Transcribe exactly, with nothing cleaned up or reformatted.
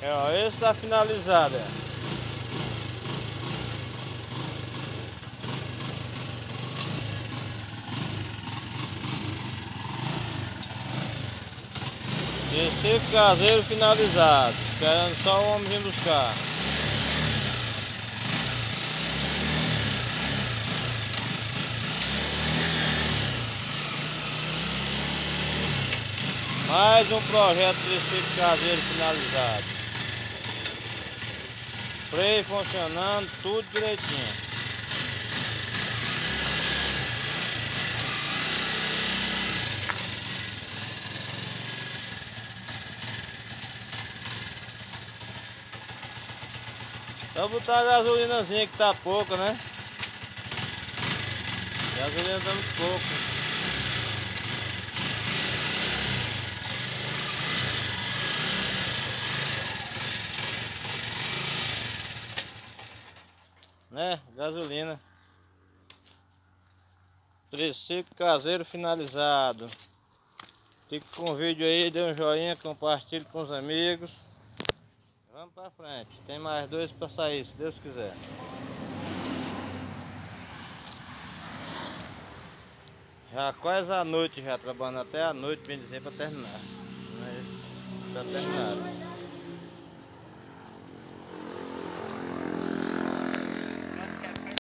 É, ó, esse tá finalizado, é. Esse caseiro finalizado, esperando só o homem vir buscar. Mais um projeto de ciclo caseiro finalizado. Freio funcionando, tudo direitinho. Só botar a gasolinazinha que tá pouca, né? A gasolina tá muito pouco. Né? Gasolina. Triciclo caseiro finalizado. Fique com o vídeo aí, dê um joinha, compartilhe com os amigos. Vamos pra frente, tem mais dois pra sair, se Deus quiser. Já quase a noite, já trabalhando até a noite, bem dizer, pra terminar. Mas já terminaram.